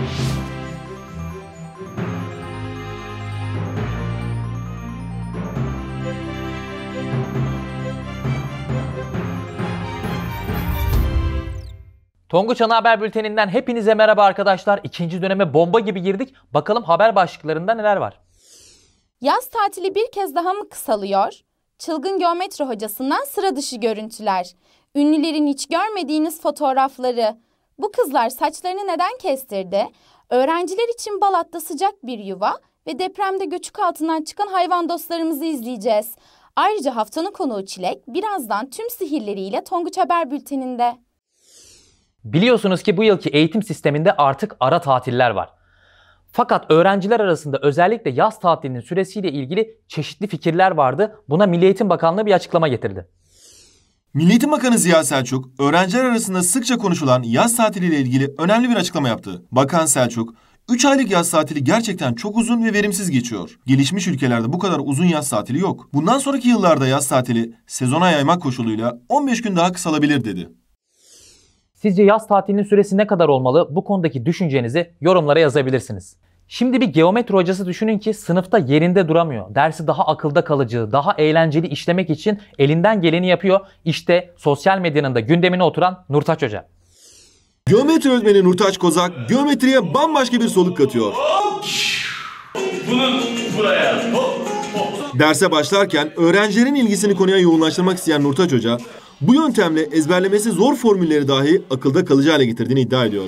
Tonguç Ana Haber Bülteni'nden hepinize merhaba arkadaşlar. İkinci döneme bomba gibi girdik. Bakalım haber başlıklarında neler var? Yaz tatili bir kez daha mı kısalıyor? Çılgın geometri hocasından sıra dışı görüntüler. Ünlülerin hiç görmediğiniz fotoğrafları. Bu kızlar saçlarını neden kestirdi? Öğrenciler için Balat'ta sıcak bir yuva ve depremde göçük altından çıkan hayvan dostlarımızı izleyeceğiz. Ayrıca haftanın konuğu Çilek birazdan tüm sihirleriyle Tonguç Haber Bülteni'nde. Biliyorsunuz ki bu yılki eğitim sisteminde artık ara tatiller var. Fakat öğrenciler arasında özellikle yaz tatilinin süresiyle ilgili çeşitli fikirler vardı. Buna Milli Eğitim Bakanlığı bir açıklama getirdi. Milli Eğitim Bakanı Ziya Selçuk, öğrenciler arasında sıkça konuşulan yaz tatiliyle ilgili önemli bir açıklama yaptı. Bakan Selçuk, 3 aylık yaz tatili gerçekten çok uzun ve verimsiz geçiyor. Gelişmiş ülkelerde bu kadar uzun yaz tatili yok. Bundan sonraki yıllarda yaz tatili sezona yaymak koşuluyla 15 gün daha kısalabilir dedi. Sizce yaz tatilinin süresi ne kadar olmalı? Bu konudaki düşüncenizi yorumlara yazabilirsiniz. Şimdi bir geometri hocası düşünün ki sınıfta yerinde duramıyor. Dersi daha akılda kalıcı, daha eğlenceli işlemek için elinden geleni yapıyor. İşte sosyal medyanın da gündemine oturan Nurtaç Hoca. Geometri öğretmeni Nurtaç Kozak, geometriye bambaşka bir soluk katıyor. Bunun buraya. Derse başlarken öğrencilerin ilgisini konuya yoğunlaştırmak isteyen Nurtaç Hoca, bu yöntemle ezberlemesi zor formülleri dahi akılda kalıcı hale getirdiğini iddia ediyor.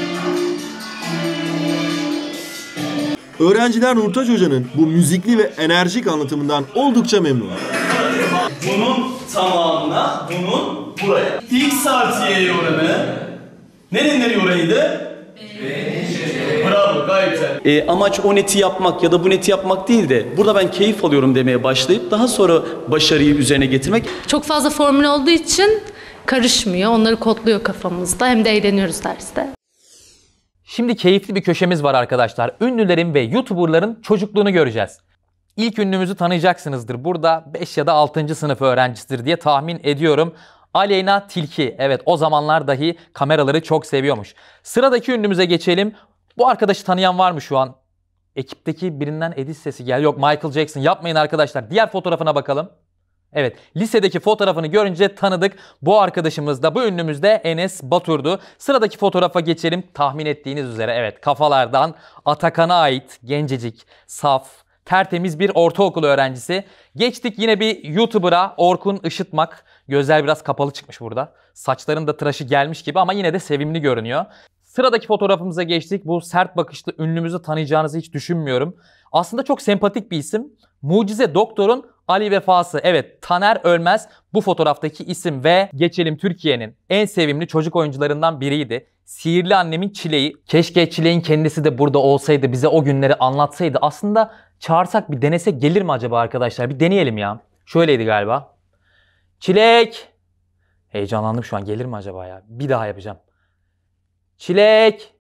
Öğrenciler Nurtaç Hoca'nın bu müzikli ve enerjik anlatımından oldukça memnun. Bunun tamamına, bunun buraya. X artı Y oranı. Nereye orayıydı? Bravo, gayet güzel. Amaç o neti yapmak ya da bu neti yapmak değil de burada ben keyif alıyorum demeye başlayıp daha sonra başarıyı üzerine getirmek. Çok fazla formül olduğu için karışmıyor. Onları kodluyor kafamızda. Hem de eğleniyoruz derste. Şimdi keyifli bir köşemiz var arkadaşlar. Ünlülerin ve YouTuber'ların çocukluğunu göreceğiz. İlk ünlümüzü tanıyacaksınızdır. Burada 5 ya da 6. sınıf öğrencisidir diye tahmin ediyorum. Aleyna Tilki. Evet, o zamanlar dahi kameraları çok seviyormuş. Sıradaki ünlümüze geçelim. Bu arkadaşı tanıyan var mı şu an? Ekipteki birinden edit sesi gel. Yok, Michael Jackson. Yapmayın arkadaşlar. Diğer fotoğrafına bakalım. Evet, lisedeki fotoğrafını görünce tanıdık. Bu arkadaşımız da, bu ünlümüz de Enes Batur'du. Sıradaki fotoğrafa geçelim. Tahmin ettiğiniz üzere evet, kafalardan Atakan'a ait gencecik, saf, tertemiz bir ortaokul öğrencisi. Geçtik yine bir YouTuber'a, Orkun Işıtmak. Gözler biraz kapalı çıkmış burada. Saçların da tıraşı gelmiş gibi ama yine de sevimli görünüyor. Sıradaki fotoğrafımıza geçtik. Bu sert bakışlı ünlümüzü tanıyacağınızı hiç düşünmüyorum. Aslında çok sempatik bir isim. Mucize Doktor'un Ali Vefası. Evet, Taner Ölmez bu fotoğraftaki isim ve geçelim Türkiye'nin en sevimli çocuk oyuncularından biriydi. Sihirli Annemin Çileği. Keşke Çileğin kendisi de burada olsaydı, bize o günleri anlatsaydı. Aslında çağırsak bir denesek gelir mi acaba arkadaşlar? Bir deneyelim ya. Şöyleydi galiba. Çilek. Heyecanlandım şu an, gelir mi acaba ya? Bir daha yapacağım. Çilek.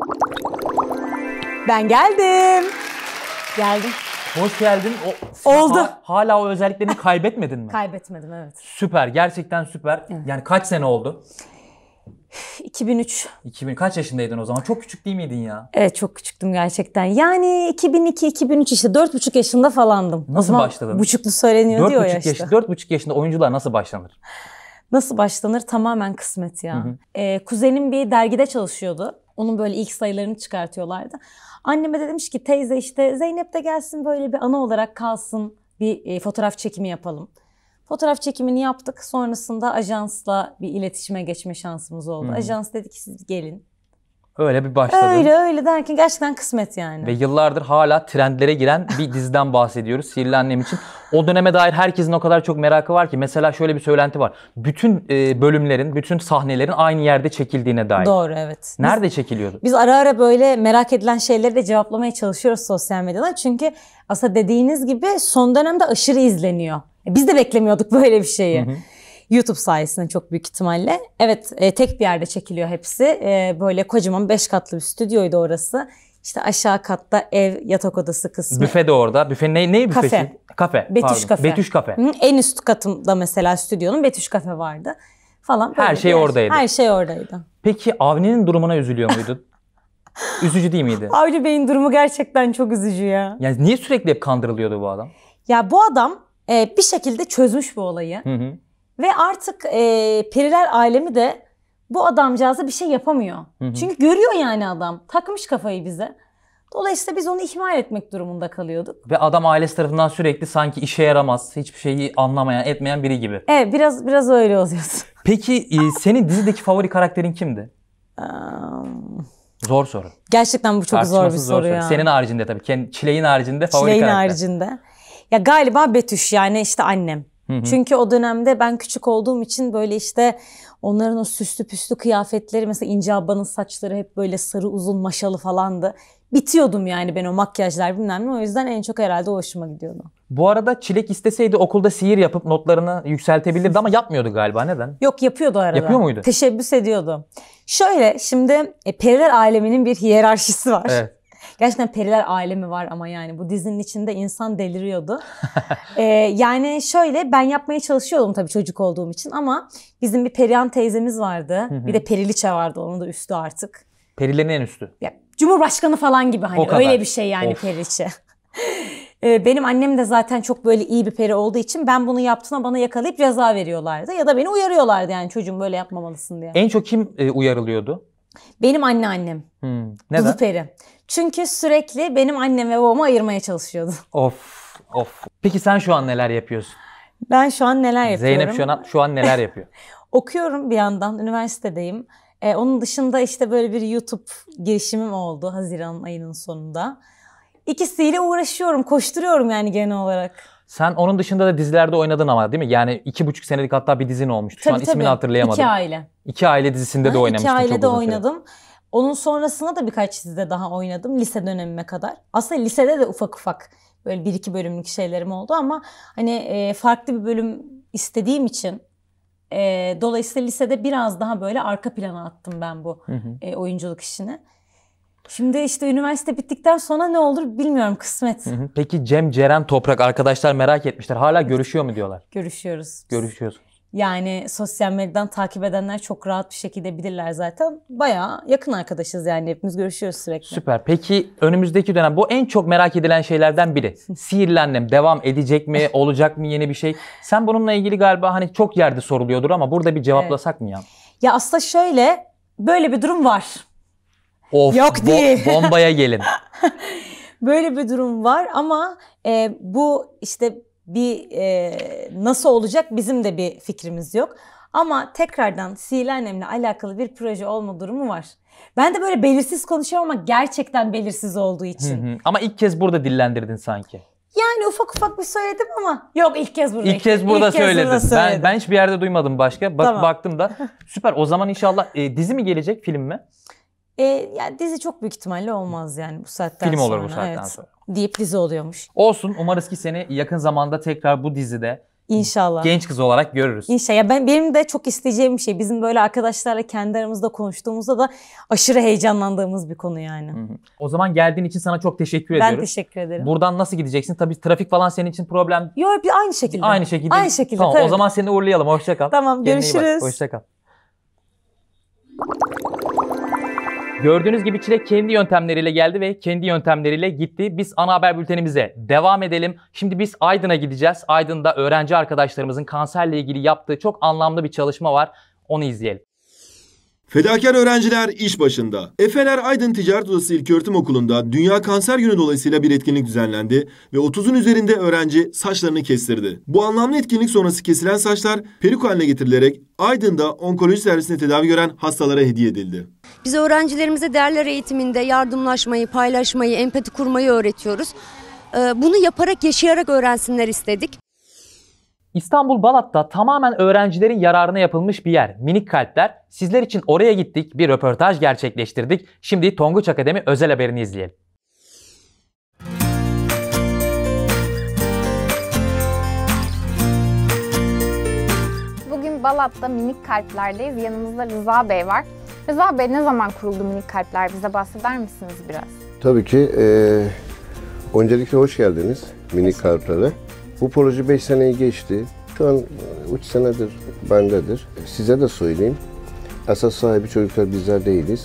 Ben geldim. Geldim. Hoş geldin. Oldu. Hala o özelliklerini kaybetmedin mi? Kaybetmedim, evet. Süper. Gerçekten süper. Evet. Yani kaç sene oldu? 2003. 2000. Kaç yaşındaydın o zaman? Çok küçük değil miydin ya? Evet, çok küçüktüm gerçekten. Yani 2002-2003 işte 4,5 yaşında falandım. Nasıl o zaman başladın? Buçuklu söyleniyor diyor ya işte. 4,5 yaşında oyuncular nasıl başlanır? Nasıl başlanır? Tamamen kısmet ya. Kuzenim bir dergide çalışıyordu. Onun böyle ilk sayılarını çıkartıyorlardı. Anneme de demiş ki teyze işte Zeynep de gelsin, böyle bir ana olarak kalsın, bir fotoğraf çekimi yapalım. Fotoğraf çekimini yaptık. Sonrasında ajansla bir iletişime geçme şansımız oldu. Ajans dedi ki siz gelin. Öyle bir başladı. Öyle derken gerçekten kısmet yani. Ve yıllardır hala trendlere giren bir diziden bahsediyoruz. Sihirli Annem için. O döneme dair herkesin o kadar çok merakı var ki. Mesela şöyle bir söylenti var. Bütün bölümlerin, bütün sahnelerin aynı yerde çekildiğine dair. Doğru, evet. Nerede çekiliyordu? Biz ara ara böyle merak edilen şeyleri de cevaplamaya çalışıyoruz sosyal medyadan. Çünkü aslında dediğiniz gibi son dönemde aşırı izleniyor. Biz de beklemiyorduk böyle bir şeyi. YouTube sayesinde çok büyük ihtimalle. Evet, tek bir yerde çekiliyor hepsi. Böyle kocaman 5 katlı bir stüdyoydu orası. İşte aşağı katta ev, yatak odası kısmı. Büfe de orada. Büfe ne büfesi? Kafe. Kafe. Betüş Kafe. Betüş Kafe. En üst katımda mesela stüdyonun Betüş Kafe vardı falan. Her şey oradaydı. Her şey oradaydı. Peki Avni'nin durumuna üzülüyor muydun? Üzücü değil miydi? Avni Bey'in durumu gerçekten çok üzücü ya. Yani niye sürekli hep kandırılıyordu bu adam? Ya bu adam bir şekilde çözmüş bu olayı. Hı hı. Ve artık periler alemi de bu adamcağıza bir şey yapamıyor. Çünkü görüyor yani adam. Takmış kafayı bize. Dolayısıyla biz onu ihmal etmek durumunda kalıyorduk. Ve adam ailesi tarafından sürekli sanki işe yaramaz, hiçbir şeyi anlamayan, etmeyen biri gibi. Evet, biraz öyle oluyorsun. Peki senin dizideki favori karakterin kimdi? Zor soru. Gerçekten bu çok zor bir Tartışmasız soru ya. Senin haricinde tabii. Çileğin haricinde favori Çileğin karakter. haricinde. Ya galiba Betüş, yani işte annem. Çünkü o dönemde ben küçük olduğum için böyle işte onların o süslü püslü kıyafetleri, mesela İnce ablanın saçları hep böyle sarı uzun maşalı falandı. Bitiyordum yani ben o makyajlar bilmem ne, o yüzden en çok herhalde o hoşuma gidiyordu. Bu arada Çilek isteseydi okulda sihir yapıp notlarını yükseltebilirdi ama yapmıyordu galiba. Neden? Yok, yapıyordu arada. Yapıyor muydu? Teşebbüs ediyordu. Şöyle şimdi periler aleminin bir hiyerarşisi var. Evet. Gerçekten periler alemi var ama yani bu dizinin içinde insan deliriyordu. Yani şöyle, ben yapmaya çalışıyordum tabii çocuk olduğum için ama bizim bir Perihan teyzemiz vardı. Bir de Periliçe vardı, onun da üstü artık. Perilerin en üstü. Ya, Cumhurbaşkanı falan gibi, hani öyle bir şey yani Periliçe. Benim annem de zaten çok böyle iyi bir peri olduğu için ben bunu yaptığına bana yakalayıp ceza veriyorlardı. Ya da beni uyarıyorlardı yani, çocuğum böyle yapmamalısın diye. En çok kim uyarılıyordu? Benim anneannem. Neden? Dudu Peri. Çünkü sürekli benim annem ve babamı ayırmaya çalışıyordu. Of. Peki sen şu an neler yapıyorsun? Ben şu an neler yapıyorum? Zeynep şu an neler yapıyor? Okuyorum bir yandan, üniversitedeyim. Onun dışında işte böyle bir YouTube girişimim oldu Haziran ayının sonunda. İkisiyle uğraşıyorum, koşturuyorum yani genel olarak. Sen onun dışında da dizilerde oynadın ama değil mi? Yani 2,5 senelik hatta bir dizin olmuştu. Şu an ismini hatırlayamadım. 2 Aile. 2 Aile dizisinde de oynamıştın. 2 Aile'de çok uzun süre. oynadım. Onun sonrasında da birkaç dizide daha oynadım lise dönemime kadar. Aslında lisede de ufak ufak böyle 1-2 bölümlük şeylerim oldu ama hani farklı bir bölüm istediğim için dolayısıyla lisede biraz daha böyle arka plana attım ben bu oyunculuk işini. Şimdi işte üniversite bittikten sonra ne olur bilmiyorum, kısmet. Peki Cem, Ceren, Toprak arkadaşlar merak etmişler. Hala görüşüyor mu diyorlar? Görüşüyoruz. Görüşüyoruz. Yani sosyal medyadan takip edenler çok rahat bir şekilde bilirler zaten. Bayağı yakın arkadaşız yani, hepimiz görüşüyoruz sürekli. Süper. Peki önümüzdeki dönem bu en çok merak edilen şeylerden biri. Sihirli Annem devam edecek mi? Olacak mı yeni bir şey? Sen bununla ilgili galiba hani çok yerde soruluyordur ama burada bir cevaplasak mı ya? Ya aslında şöyle, böyle bir durum var. Of, Yok değil. Bombaya gelin. Böyle bir durum var ama bu işte bir nasıl olacak bizim de bir fikrimiz yok. Ama tekrardan Sihirli Annem'le alakalı bir proje olma durumu var. Ben de böyle belirsiz konuşuyorum ama gerçekten belirsiz olduğu için. Ama ilk kez burada dillendirdin sanki. Yani ufak bir söyledim ama yok, ilk kez burada. İlk kez burada söyledin. Ben hiçbir yerde duymadım başka. Tamam. Baktım da. Süper. O zaman inşallah dizi mi gelecek, film mi? Yani dizi çok büyük ihtimalle olmaz yani bu saatten Film sonra. olur bu saatten sonra. Deyip dizi oluyormuş. Olsun. Umarız ki seni yakın zamanda tekrar bu dizide İnşallah. genç kız olarak görürüz. İnşallah. Ya benim de çok isteyeceğim bir şey. Bizim böyle arkadaşlarla kendi aramızda konuştuğumuzda da aşırı heyecanlandığımız bir konu yani. O zaman geldiğin için sana çok teşekkür ediyoruz. Ben teşekkür ederim. Buradan nasıl gideceksin? Tabii trafik falan senin için problem. Yok, aynı şekilde. Aynı şekilde. Aynı şekilde. Tamam, tabii. o zaman seni uğurlayalım. Hoşça kal. Tamam, Kendine iyi bak. görüşürüz. Hoşça kal. Gördüğünüz gibi Çilek kendi yöntemleriyle geldi ve kendi yöntemleriyle gitti. Biz ana haber bültenimize devam edelim. Şimdi biz Aydın'a gideceğiz. Aydın'da öğrenci arkadaşlarımızın kanserle ilgili yaptığı çok anlamlı bir çalışma var. Onu izleyelim. Fedakar öğrenciler iş başında. Efeler Aydın Ticaret Odası İlköğretim Okulu'nda Dünya Kanser Günü dolayısıyla bir etkinlik düzenlendi ve 30'un üzerinde öğrenci saçlarını kestirdi. Bu anlamlı etkinlik sonrası kesilen saçlar peruk haline getirilerek Aydın'da onkoloji servisinde tedavi gören hastalara hediye edildi. Biz öğrencilerimize değerler eğitiminde yardımlaşmayı, paylaşmayı, empati kurmayı öğretiyoruz. Bunu yaparak, yaşayarak öğrensinler istedik. İstanbul Balat'ta tamamen öğrencilerin yararına yapılmış bir yer. Minik Kalpler. Sizler için oraya gittik, bir röportaj gerçekleştirdik. Şimdi Tonguç Akademi özel haberini izleyelim. Bugün Balat'ta Minik Kalpler'deyiz. Yanımızda Rıza Bey var. Rıza Bey, ne zaman kuruldu Minik Kalpler? Bize bahseder misiniz biraz? Tabii ki. Öncelikle hoş geldiniz Minik Kalplere. Bu proje 5 seneyi geçti. Şu an 3 senedir bendedir. Size de söyleyeyim. Esas sahibi çocuklar bizler değiliz.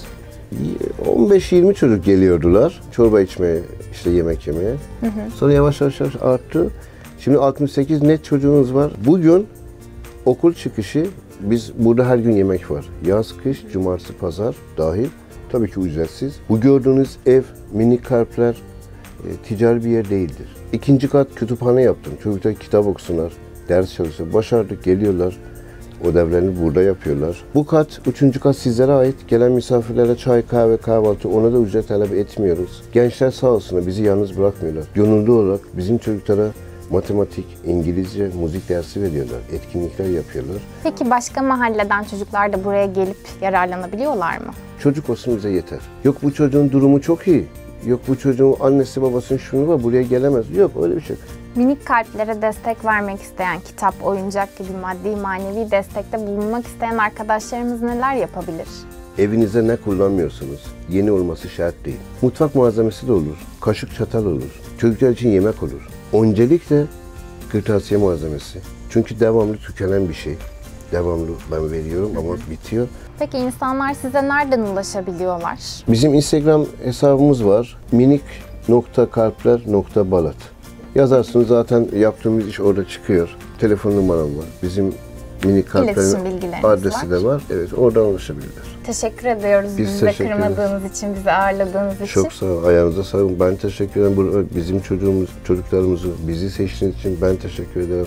15-20 çocuk geliyordular çorba içmeye, işte yemek yemeye. Sonra yavaş yavaş arttı. Şimdi 68 net çocuğumuz var. Bugün okul çıkışı biz burada her gün yemek var. Yaz, kış, cumartesi, pazar dahil. Tabii ki ücretsiz. Bu gördüğünüz ev, minik kalpler ticari bir yer değildir. 2. kat kütüphane yaptım. Çocuklar kitap okusunlar, ders çalışsın. Başardık, geliyorlar. Ödevlerini burada yapıyorlar. Bu kat, 3. kat sizlere ait. Gelen misafirlere çay, kahve, kahvaltı, ona da ücret talep etmiyoruz. Gençler sağ olsunlar bizi yalnız bırakmıyorlar. Gönüllü olarak bizim çocuklara matematik, İngilizce, müzik dersi veriyorlar. Etkinlikler yapıyorlar. Peki başka mahalleden çocuklar da buraya gelip yararlanabiliyorlar mı? Çocuk olsun bize yeter. Yok bu çocuğun durumu çok iyi. Yok bu çocuğun annesi babasının şunu var buraya gelemez. Yok öyle bir şey. Minik kalplere destek vermek isteyen, kitap, oyuncak gibi maddi manevi destekte bulunmak isteyen arkadaşlarımız neler yapabilir? Evinizde ne kullanmıyorsunuz? Yeni olması şart değil. Mutfak malzemesi de olur. Kaşık çatal olur. Çocuklar için yemek olur. Öncelikle kırtasiye malzemesi. Çünkü devamlı tükenen bir şey. Devamlı ben veriyorum ama bitiyor. Peki insanlar size nereden ulaşabiliyorlar? Bizim Instagram hesabımız var. minik.kalpler.balat. Yazarsınız zaten yaptığımız iş orada çıkıyor. Telefon numaram var. Bizim minik kalplerin adresi de var. Evet oradan ulaşabilirler. Teşekkür ediyoruz bizi kırmadığınız için, bizi ağırladığınız için. Çok sağ olun. Ayağınıza sağlık. Ben teşekkür ederim. Bizim çocuklarımızı bizi seçtiğiniz için ben teşekkür ederim.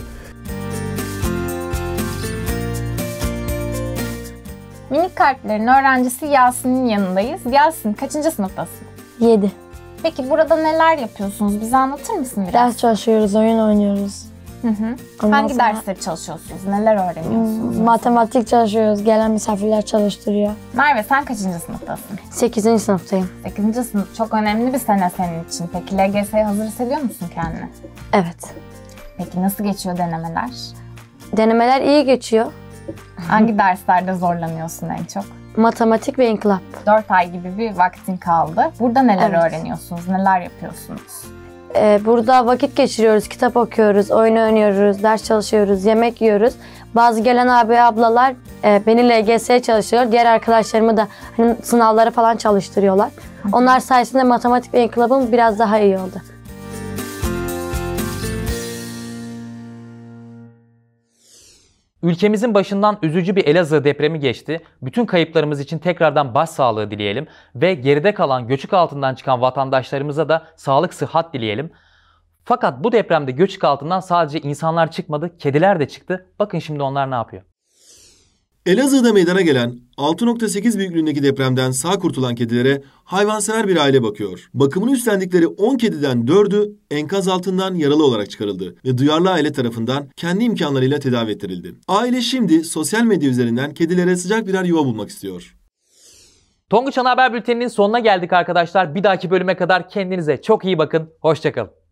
Minik Kalpler'in öğrencisi Yasin'in yanındayız. Yasin kaçıncı sınıftasın? 7. Peki burada neler yapıyorsunuz? Bize anlatır mısın biraz? Ders çalışıyoruz, oyun oynuyoruz. Hangi dersleri çalışıyorsunuz? Neler öğreniyorsunuz? Matematik çalışıyoruz, gelen misafirler çalıştırıyor. Merve sen kaçıncı sınıftasın? 8. sınıftayım. 8. sınıf çok önemli bir sene senin için. Peki LGS'ye hazır hissediyor musun kendini? Evet. Peki nasıl geçiyor denemeler? Denemeler iyi geçiyor. Hangi derslerde zorlanıyorsun en çok? Matematik ve inkılap. 4 ay gibi bir vaktin kaldı. Burada neler öğreniyorsunuz? Neler yapıyorsunuz? Burada vakit geçiriyoruz, kitap okuyoruz, oyun oynuyoruz, ders çalışıyoruz, yemek yiyoruz. Bazı gelen abi ablalar beni LGS'ye çalıştırıyor. Diğer arkadaşlarımı da hani sınavlara falan çalıştırıyorlar. Onlar sayesinde matematik ve inkılabım biraz daha iyi oldu. Ülkemizin başından üzücü bir Elazığ depremi geçti. Bütün kayıplarımız için tekrardan başsağlığı dileyelim ve geride kalan göçük altından çıkan vatandaşlarımıza da sağlık, sıhhat dileyelim. Fakat bu depremde göçük altından sadece insanlar çıkmadı, kediler de çıktı. Bakın şimdi onlar ne yapıyor. Elazığ'da meydana gelen 6.8 büyüklüğündeki depremden sağ kurtulan kedilere hayvansever bir aile bakıyor. Bakımını üstlendikleri 10 kediden 4'ü enkaz altından yaralı olarak çıkarıldı ve duyarlı aile tarafından kendi imkanlarıyla tedavi ettirildi. Aile şimdi sosyal medya üzerinden kedilere sıcak birer yuva bulmak istiyor. Tonguç Ana Haber Bülteni'nin sonuna geldik arkadaşlar. Bir dahaki bölüme kadar kendinize çok iyi bakın. Hoşça kalın.